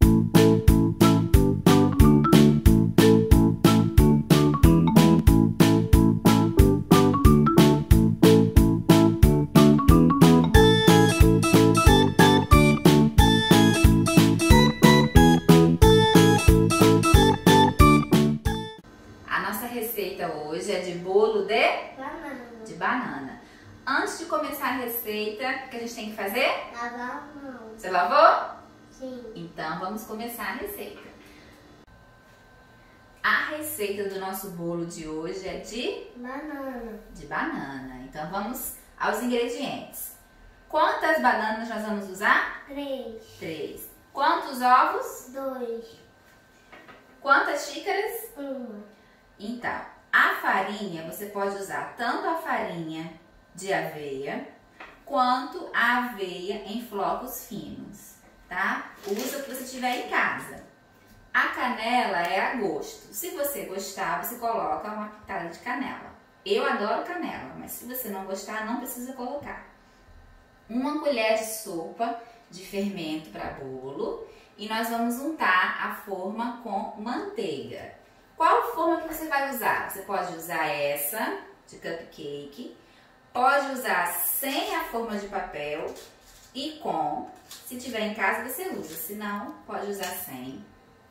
Hoje é de bolo de banana. banana. Antes de começar a receita, o que a gente tem que fazer? Lavar a mão. Você lavou? Sim. Então vamos começar a receita. A receita do nosso bolo de hoje é de banana. Então vamos aos ingredientes. Quantas bananas nós vamos usar? 3. Quantos ovos? 2. Quantas xícaras? 1. Então, a farinha, você pode usar tanto a farinha de aveia, quanto a aveia em flocos finos, tá? Usa o que você tiver em casa. A canela é a gosto. Se você gostar, você coloca uma pitada de canela. Eu adoro canela, mas se você não gostar, não precisa colocar. 1 colher de sopa de fermento para bolo e nós vamos untar a forma com manteiga. Qual forma que você vai usar? Você pode usar essa, de cupcake, pode usar sem a forma de papel e com. Se tiver em casa, você usa, se não, pode usar sem.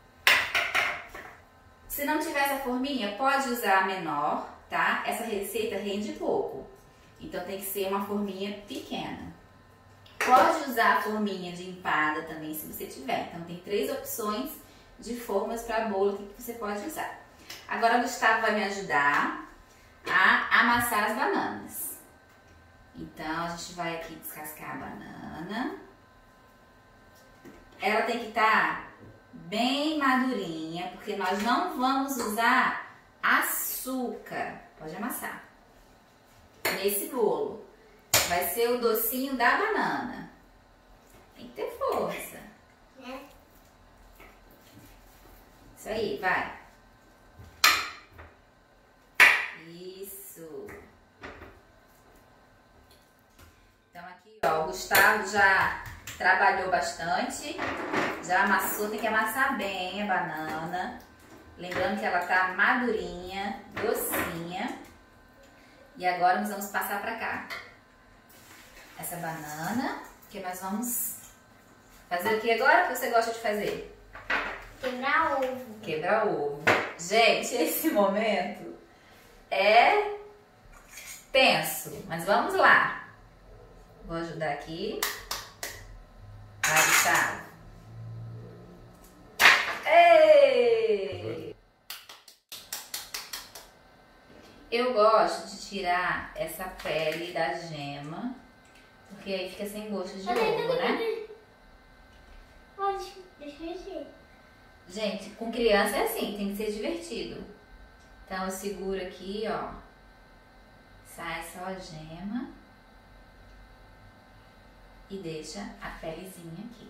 Se não tiver essa forminha, pode usar a menor, tá? Essa receita rende pouco, então tem que ser uma forminha pequena. Pode usar a forminha de empada também, se você tiver. Então tem 3 opções de formas para bolo que você pode usar. Agora o Gustavo vai me ajudar a amassar as bananas. Então a gente vai aqui descascar a banana. Ela tem que estar bem madurinha, porque nós não vamos usar açúcar. Pode amassar. Nesse bolo vai ser o docinho da banana. Tem que ter força. Isso aí, vai. Isso. Então aqui, ó, o Gustavo já trabalhou bastante, já amassou, tem que amassar bem a banana. Lembrando que ela tá madurinha, docinha. E agora nós vamos passar pra cá essa banana, que nós vamos fazer o que agora? O que você gosta de fazer? Quebrar ovo. Quebrar ovo. Gente, esse momento é tenso, mas vamos lá. Vou ajudar aqui. Vai, Gustavo. Ei! Eu gosto de tirar essa pele da gema, porque aí fica sem gosto de ovo, né? Deixa eu ver. Gente, com criança é assim, tem que ser divertido. Então eu seguro aqui, ó. Sai só a gema. E deixa a pelezinha aqui.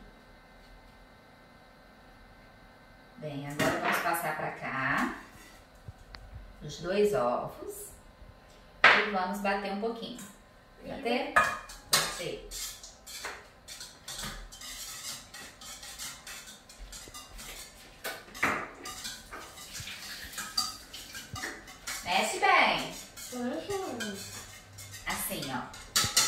Bem, agora vamos passar pra cá os 2 ovos. E vamos bater um pouquinho. Bater? Bater. Mexe bem. Assim, ó.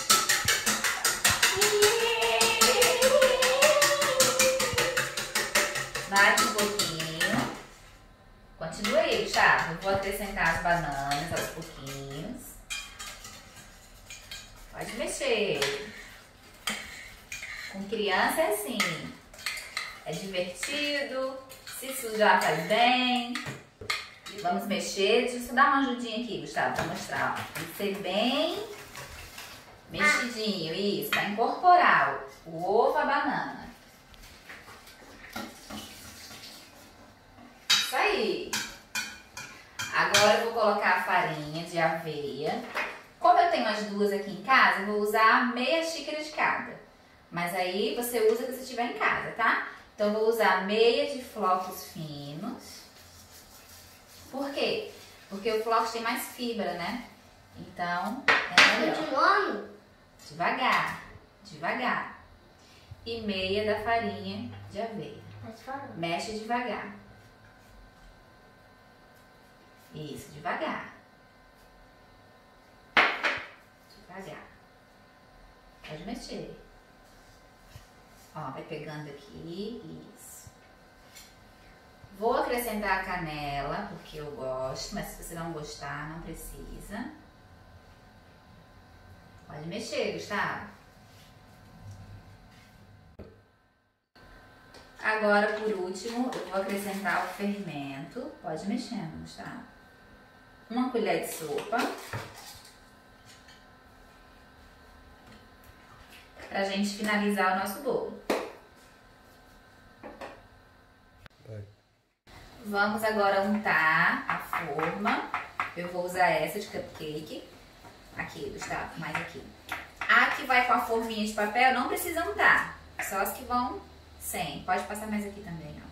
Bate um pouquinho. Continua aí, Gustavo. Eu vou acrescentar as bananas aos pouquinhos. Pode mexer. Com criança é assim. É divertido. Se sujar faz bem. Vamos mexer. Deixa eu só dar uma ajudinha aqui, Gustavo, pra mostrar. Ó. Tem que ser bem mexidinho. Isso, pra incorporar o ovo à banana. Isso aí. Agora eu vou colocar a farinha de aveia. Como eu tenho as 2 aqui em casa, eu vou usar meia xícara de cada. Mas aí você usa o que você tiver em casa, tá? Então eu vou usar meia de flocos finos. Por quê? Porque o flocos tem mais fibra, né? Então é melhor. Continuando? Devagar, devagar. E meia da farinha de aveia. Pode falar. Mexe devagar. Isso, devagar. Devagar. Pode mexer. Ó, vai pegando aqui. Isso. Vou acrescentar a canela, porque eu gosto, mas se você não gostar, não precisa. Pode mexer, Gustavo. Agora, por último, eu vou acrescentar o fermento. Pode ir mexendo, Gustavo. 1 colher de sopa. Pra gente finalizar o nosso bolo. Vamos agora untar a forma. Eu vou usar essa de cupcake. Aqui, Gustavo, mais aqui. A que vai com a forminha de papel não precisa untar. Só as que vão sem. Pode passar mais aqui também, ó.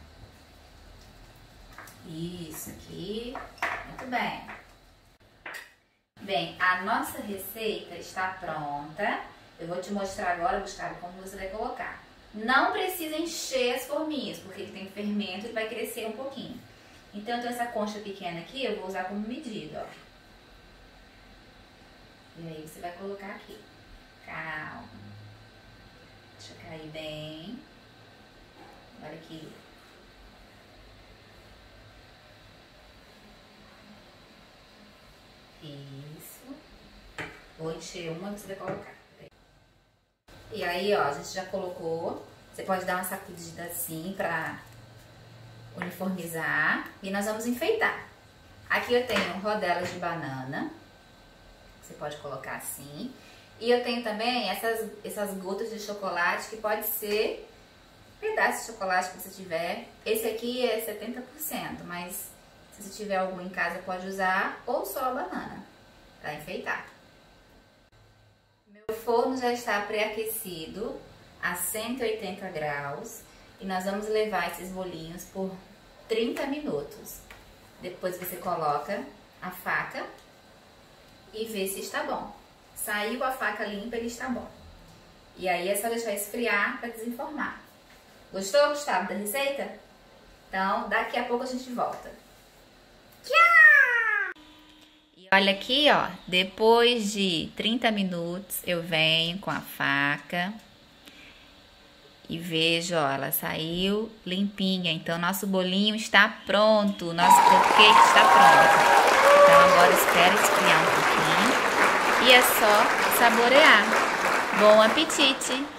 Isso aqui. Muito bem. Bem, a nossa receita está pronta. Eu vou te mostrar agora, Gustavo, como você vai colocar. Não precisa encher as forminhas, porque ele tem fermento e vai crescer um pouquinho. Então, eu tenho essa concha pequena aqui, eu vou usar como medida, ó. E aí, você vai colocar aqui. Calma. Deixa cair bem. Olha aqui. Isso. Vou encher uma, você vai colocar. E aí, ó, a gente já colocou. Você pode dar uma sacudida assim pra uniformizar. E nós vamos enfeitar. Aqui eu tenho rodelas de banana. Você pode colocar assim. E eu tenho também essas gotas de chocolate, que pode ser pedaço de chocolate que você tiver. Esse aqui é 70%, mas se você tiver algum em casa pode usar, ou só a banana, para enfeitar. Meu forno já está pré-aquecido a 180 graus e nós vamos levar esses bolinhos por 30 minutos. Depois você coloca a faca e vê se está bom. Saiu a faca limpa, ele está bom. E aí é só deixar esfriar para desenformar. Gostou, Gustavo, da receita? Então, daqui a pouco a gente volta. Tchau! E olha aqui, ó, depois de 30 minutos eu venho com a faca e vejo, ó, ela saiu limpinha. Então, nosso bolinho está pronto, nosso cupcake está pronto. Então, agora espera esfriar um pouquinho e é só saborear. Bom apetite!